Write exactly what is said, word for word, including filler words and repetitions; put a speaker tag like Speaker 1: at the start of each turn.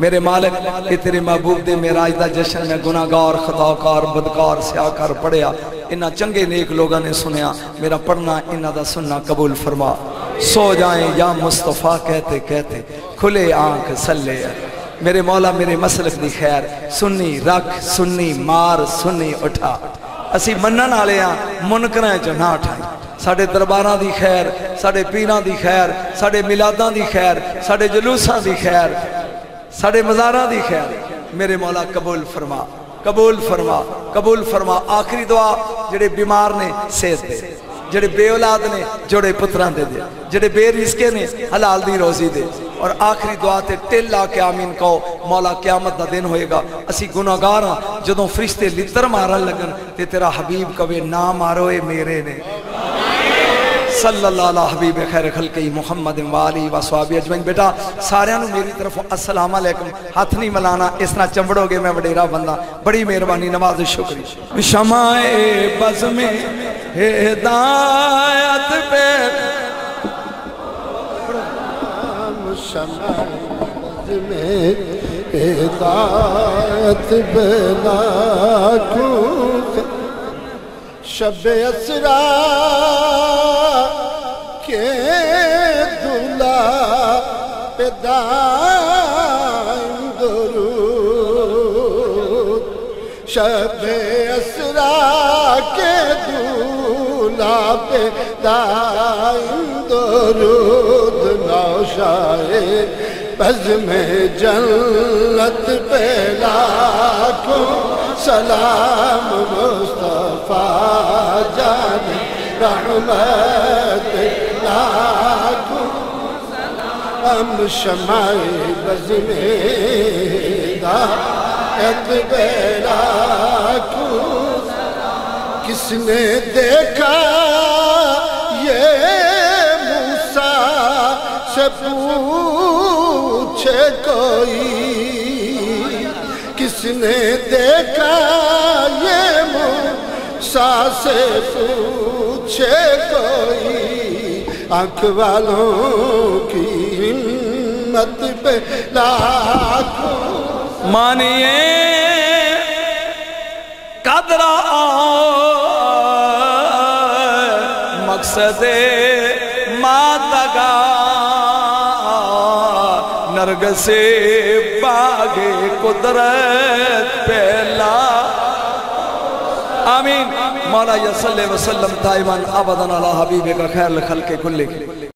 Speaker 1: میرے مالک کہ تیرے محبوب دے معراج دا جشن میں گناہگار خطاکار بدکار سیاکار پڑھیا انہاں چنگے نیک لوگاں نے سنیا میرا پڑھنا انہاں دا سننا قبول فرما سو جائیں یا مصطفیٰ کہتے کہتے کھلے آنکھ سلے میرے مولا میرے مسلک دی خیر سنی رکھ سنی مار سنی اٹھا اسی منن والے ہاں منکراں چ نہ اٹھائیں ساڑے درباراں دی خیر ساڑے پیراں دی خیر ساڑے میلاداں دی خیر ساڑے جلوساں دی خیر ساڑے مزاراں دی خیر میرے مولا قبول فرما قبول فرما قبول فرما آخری دعا جڑے بیمار نے صحت دے جڑے بے اولاد نے جوڑے پتران دے دے جڑے بے رزقے نے حلال دی روزی دے اور آخری دعا تے ٹل آ کے آمین کہو مولا قیامت دا دن ہوئے گا اسی گناہگار ہاں جدوں فرشتے لتر مارن لگن تے تیرا حبیب کہے نہ ماروئے میرے نے صلی اللہ علیہ حبیب خیر خلقی محمد والی و صحابی اجمعین بیٹا سارے انہوں میری طرف السلام علیکم ہاتھ نہیں ملانا اس طرح چمبڑو گے میں وڈیرا بندہ بڑی مہربانی نواز شکری شمع بز میں ہدایت پہ
Speaker 2: شمع بز میں ہدایت بنا کیوں شب اسرا کے دلہ پہ دائم درود شب اسرا کے دلہ پہ دائم درود نوشائے بز میں جنت پہ لاکھوں سلام مصطفیٰ جان رحمت لاکھوں ہم شمع بز میں ہدایت پہ لاکھوں کس نے دیکھا یہ موسیٰ سے پوچھے کوئی کس نے دیکھا یہ موسیٰ سے پوچھے کوئی آنکھ والوں کی ہمت پہ لاکھوں
Speaker 1: مانیے قدر مقصد ماتگا نرگس باغ قدرت پہلا آمین مولا صلی اللہ علیہ وسلم دائمان آبادان علی حبیب کا خیر لخلق کلے